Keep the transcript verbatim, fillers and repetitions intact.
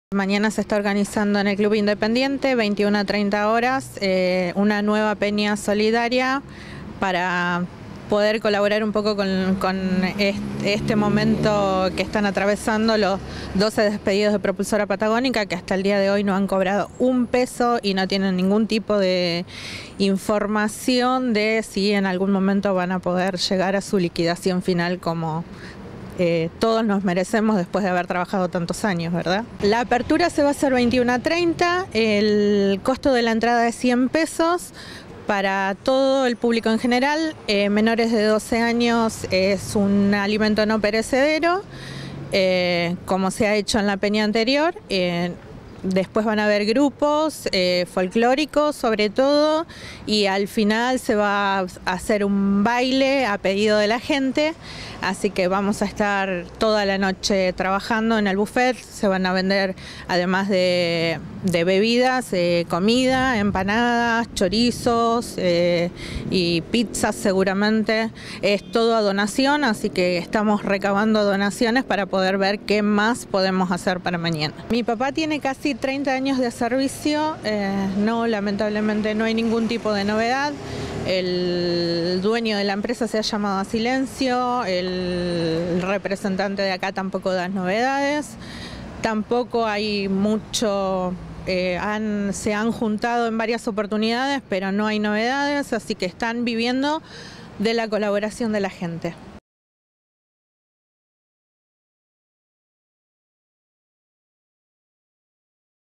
Mañana se está organizando en el Club Independiente, veintiuna a treinta horas, eh, una nueva peña solidaria para poder colaborar un poco con, con este momento que están atravesando los doce despedidos de Propulsora Patagónica, que hasta el día de hoy no han cobrado un peso y no tienen ningún tipo de información de si en algún momento van a poder llegar a su liquidación final como Eh, todos nos merecemos después de haber trabajado tantos años, ¿verdad? La apertura se va a hacer veintiuna a treinta, el costo de la entrada es cien pesos para todo el público en general, eh, menores de doce años es un alimento no perecedero, eh, como se ha hecho en la peña anterior. Eh, Después van a haber grupos eh, folclóricos sobre todo, y al final se va a hacer un baile a pedido de la gente, así que vamos a estar toda la noche trabajando en el buffet. Se van a vender, además de, de bebidas, eh, comida, empanadas, chorizos eh, y pizzas seguramente. Es todo a donación, así que estamos recabando donaciones para poder ver qué más podemos hacer para mañana. Mi papá tiene casi treinta años de servicio, eh, no, lamentablemente no hay ningún tipo de novedad. El dueño de la empresa se ha llamado a silencio, el representante de acá tampoco da novedades, tampoco hay mucho, eh, han, se han juntado en varias oportunidades, pero no hay novedades, así que están viviendo de la colaboración de la gente.